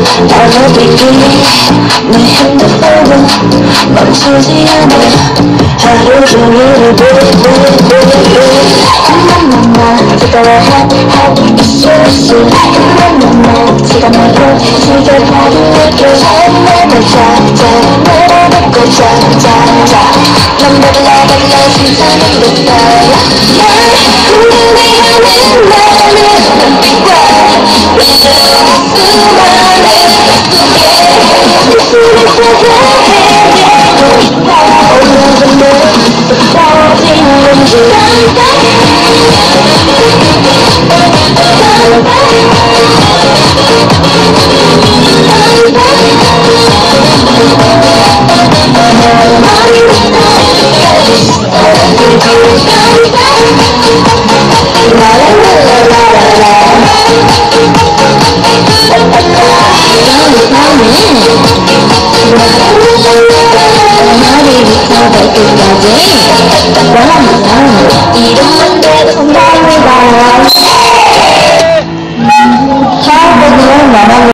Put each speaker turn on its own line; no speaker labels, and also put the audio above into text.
알아보기에 내 핸드폰은 멈추지 않아. 하루 종일 나나나 뜨거워 하기 있었어. 나나나 시간으로 시계하루에게 내가 자자 내려놓고 자자자 넌 달라 세상은 듯하야. 후회하는 나는 빛과 머리부터 발끝까지 원하면 이름만 대도 성공이다.